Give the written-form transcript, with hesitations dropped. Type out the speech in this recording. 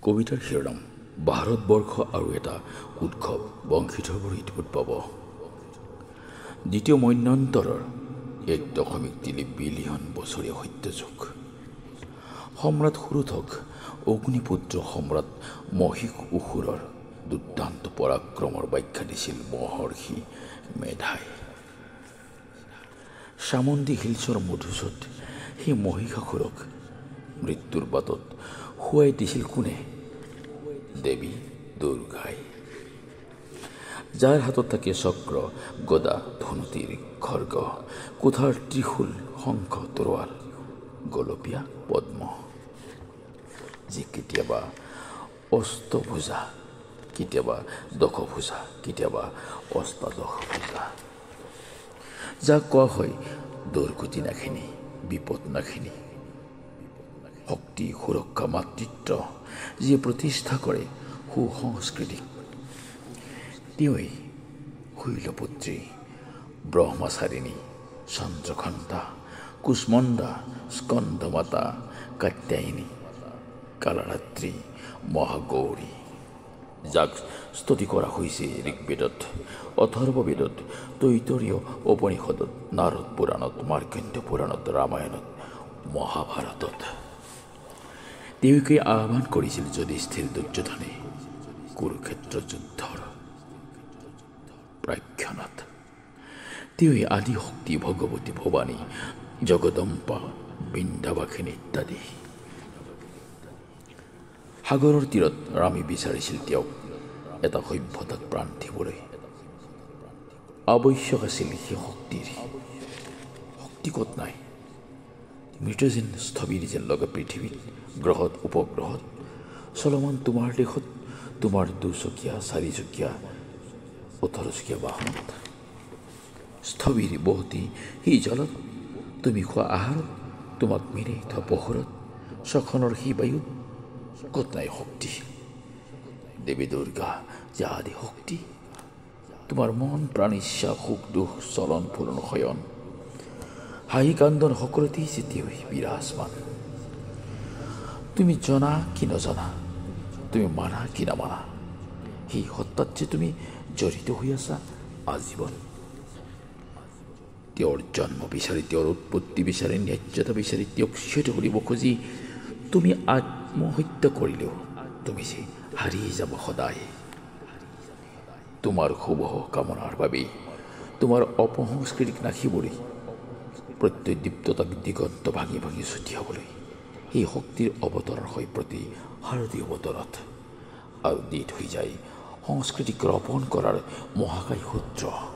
কবিতাৰ শিৰোনাম ভাৰতবৰ্ষ আৰু এটা উৎসৱ বংশীধৰ উৎভৱ দ্বিতীয় মন্যন্তৰৰ 1.3 বিলিয়ন বছৰীয়া সত্যযুগ। সম্ৰাট সুৰথক অগ্নিপুত্ৰ সম্ৰাট মহিষাসুৰৰ দুৰ্দান্ত পৰাক্ৰমৰ ব্যাখ্যা দিছিল মহৰ্ষি মেধাই। চামুণ্ডী হিলছৰ মধুচত সেই মহিষাসুৰক মৃত্যুৰ বাটত শুৱাই দিছিল কোনে? দেৱী দুৰ্গাই, যাৰ হাতত থাকে চক্ৰ, গদা, ধনুতীৰ, খৰ্গ, কুঠাৰ, ত্ৰিশূল, শংখ, তৰোৱাল, গোলপীয়া পদ্ম, যি কেতিয়াবা অষ্টভুজা, কেতিয়াবা দশভুজা, কেতিয়াবা অষ্টাদশভুজা, যাক কোৱা হয় দুৰ্গতি নাশিনী, বিপদ নাশিনী, শক্তি, সুৰক্ষা, মাতৃত্ব, যিয়ে প্ৰতিষ্ঠা কৰে সুসংস্কৃতিক। তেওঁই শৈলপুত্ৰী, ব্ৰহ্মচাৰিণী, চন্দ্ৰঘণ্টা, কুষ্মণ্ডা, স্কন্দমাতা, কাত্যায়নী, কালৰাত্ৰি, মহাগৌৰী, যাক স্তুতি কৰা হৈছে ঋগ্বেদত, অথৰ্ববেদত, তৈতৰীয় উপনিষদত, নাৰদ পুৰাণত, মাৰ্কণ্ড পুৰাণত, ৰামায়ণত, মহাভাৰতত। তেওঁকে আহ্বান কৰিছিল যুধিষ্ঠিৰ দুৰ্যোধনে কুৰুক্ষেত্ৰ যুদ্ধৰ প্ৰাক্ষণত। তেওঁই আদি শক্তি, ভগৱতী, ভৱানী, জগদম্বা, বৃন্দাবাসিনী ইত্যাদি। সাগৰৰ তীৰত ৰামে বিচাৰিছিল তেওঁক এটা সভ্যতাক প্ৰাণ দিবলৈ। আৱশ্যক আছিল সেই শক্তিৰ। শক্তি ক'ত নাই? মৃত যেন স্থবিৰ যেন লগা পৃথিৱীত, গ্ৰহত, উপগ্ৰহত, চলমান তোমাৰ দেশত, তোমাৰ দুচকীয়া, চাৰিচকীয়া, 18চকীয়া বাহনত, স্থবিৰ বহতি সেই জলত, তুমি খোৱা আহাৰত, তোমাক মেলি থোৱা পোহৰত, ছখনৰ সেই বায়ুত, ক'ত নাই শক্তি? দেৱী দুৰ্গা যে আদি শক্তি, তোমাৰ মন, প্ৰাণ, ইচ্ছা, সুখ দুখ, চলন ফুৰণ, শয়ন, হাঁহি কান্দন সকলোতেই যে তেওঁই বিৰাজমান। তুমি জনা কি নজনা, তুমি মানা কি নামানা, সেই সত্তাত যে তুমি জড়িত হৈ আছা আজীৱন। তেওঁৰ জন্ম বিচাৰি, তেওঁৰ উৎপত্তি বিচাৰি, ন্যায্যতা বিচাৰি, তেওঁক চিয়ত কৰিব খুজি তুমি আত্মহত্যা কৰিলেও তুমি যে হাৰি যাব সদায়। তোমাৰ শুভ কামনাৰ বাবেই, তোমাৰ অপসংস্কৃতিক নাশিবলৈ, প্ৰত্যদীপ্ততাক দিগন্ত ভাঙি ভাঙি ছটিয়াবলৈ সেই শক্তিৰ অৱতাৰৰ হৈ প্ৰতি শাৰদীয় বতৰত আৰু দি থৈ যায় সংস্কৃতিক ৰোপণ কৰাৰ মহাকায় সূত্ৰ।